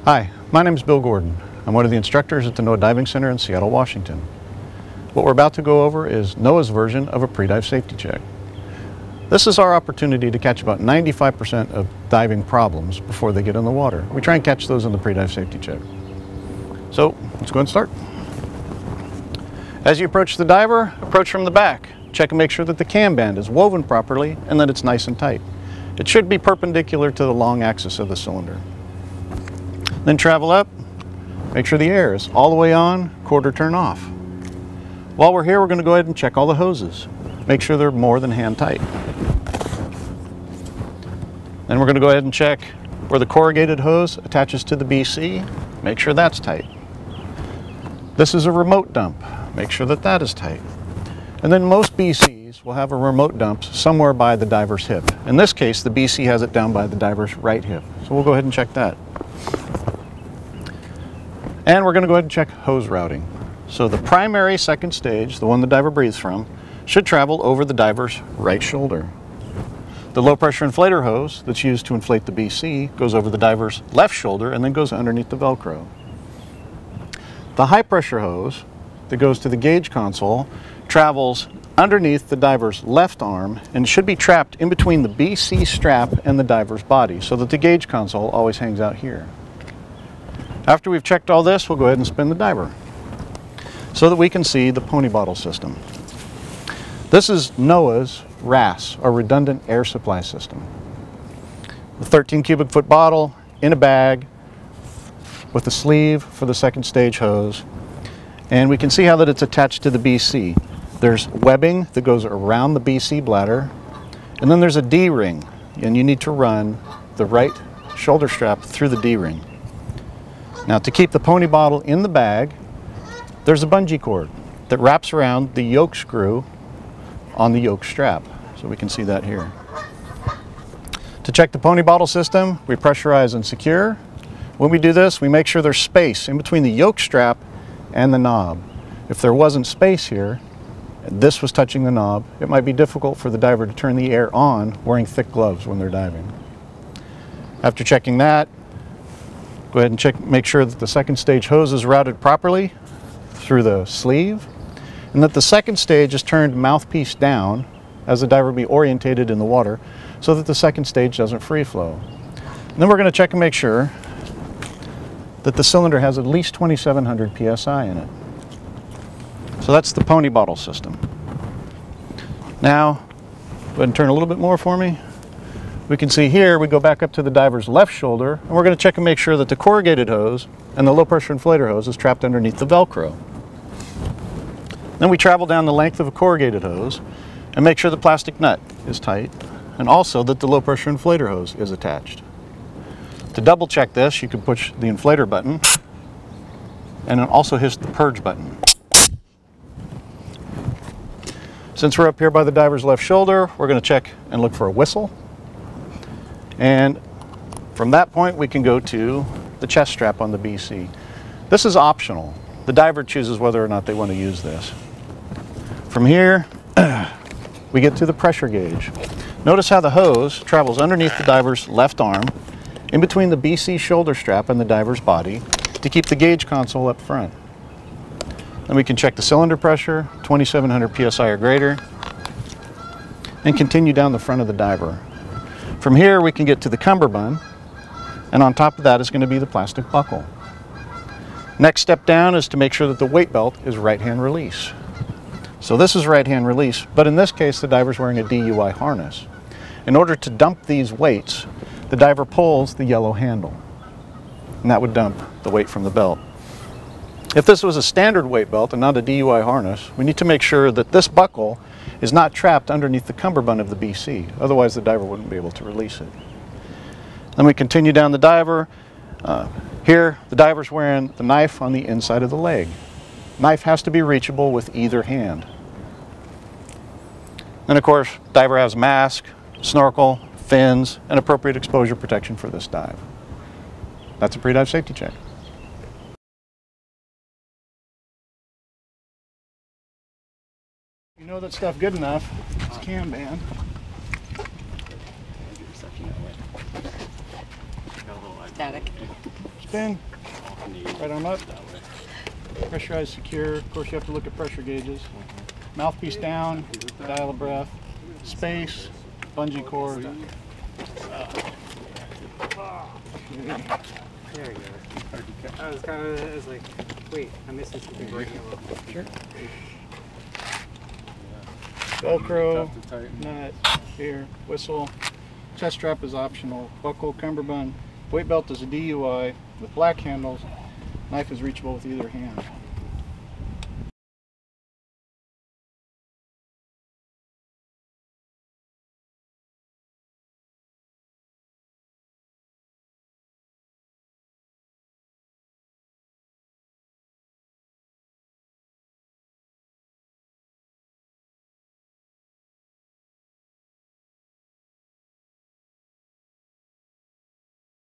Hi, my name is Bill Gordon. I'm one of the instructors at the NOAA Diving Center in Seattle, Washington. What we're about to go over is NOAA's version of a pre-dive safety check. This is our opportunity to catch about 95% of diving problems before they get in the water. We try and catch those in the pre-dive safety check. So let's go ahead and start. As you approach the diver, approach from the back. Check and make sure that the cam band is woven properly and that it's nice and tight. It should be perpendicular to the long axis of the cylinder. Then travel up, make sure the air is all the way on, quarter turn off. While we're here, we're going to go ahead and check all the hoses. Make sure they're more than hand tight. Then we're going to go ahead and check where the corrugated hose attaches to the BC. Make sure that's tight. This is a remote dump. Make sure that that is tight. And then most BCs will have a remote dump somewhere by the diver's hip. In this case, the BC has it down by the diver's right hip. So we'll go ahead and check that. And we're going to go ahead and check hose routing. So the primary second stage, the one the diver breathes from, should travel over the diver's right shoulder. The low pressure inflator hose that's used to inflate the BC goes over the diver's left shoulder and then goes underneath the Velcro. The high pressure hose that goes to the gauge console travels underneath the diver's left arm and should be trapped in between the BC strap and the diver's body so that the gauge console always hangs out here. After we've checked all this, we'll go ahead and spin the diver so that we can see the pony bottle system. This is NOAA's RAS, or Redundant Air Supply System. The 13 cubic foot bottle in a bag with a sleeve for the second stage hose. And we can see how that it's attached to the BC. There's webbing that goes around the BC bladder, and then there's a D-ring, and you need to run the right shoulder strap through the D-ring. Now, to keep the pony bottle in the bag, there's a bungee cord that wraps around the yoke screw on the yoke strap. So we can see that here. To check the pony bottle system, we pressurize and secure. When we do this, we make sure there's space in between the yoke strap and the knob. If there wasn't space here, and this was touching the knob, it might be difficult for the diver to turn the air on wearing thick gloves when they're diving. After checking that, go ahead and make sure that the second stage hose is routed properly through the sleeve and that the second stage is turned mouthpiece down as the diver be orientated in the water so that the second stage doesn't free flow. And then we're going to check and make sure that the cylinder has at least 2,700 psi in it. So that's the pony bottle system. Now, go ahead and turn a little bit more for me. We can see here, we go back up to the diver's left shoulder, and we're going to check and make sure that the corrugated hose and the low pressure inflator hose is trapped underneath the Velcro. Then we travel down the length of a corrugated hose and make sure the plastic nut is tight, and also that the low pressure inflator hose is attached. To double check this, you can push the inflator button and it also hits the purge button. Since we're up here by the diver's left shoulder, we're going to check and look for a whistle. And from that point, we can go to the chest strap on the BC. This is optional. The diver chooses whether or not they want to use this. From here, we get to the pressure gauge. Notice how the hose travels underneath the diver's left arm, in between the BC shoulder strap and the diver's body, to keep the gauge console up front. Then we can check the cylinder pressure, 2,700 psi or greater, and continue down the front of the diver. From here, we can get to the cummerbund, and on top of that is going to be the plastic buckle. Next step down is to make sure that the weight belt is right-hand release. So this is right-hand release, but in this case, the diver's wearing a DUI harness. In order to dump these weights, the diver pulls the yellow handle, and that would dump the weight from the belt. If this was a standard weight belt and not a DUI harness, we need to make sure that this buckle is not trapped underneath the cummerbund of the BC. Otherwise, the diver wouldn't be able to release it. Then we continue down the diver. Here, the diver's wearing the knife on the inside of the leg. Knife has to be reachable with either hand. And of course, diver has mask, snorkel, fins, and appropriate exposure protection for this dive. That's a pre-dive safety check. You know that stuff good enough, it's cam band. Static. in, right arm up, pressurized, secure. Of course, you have to look at pressure gauges. Mouthpiece down, dial of breath, space, bungee cord. There we go. I was like, wait, I'm missing something breaking off. Sure. Velcro, nut, here, whistle. Chest strap is optional. Buckle, cummerbund. Weight belt is a DUI with black handles. Knife is reachable with either hand.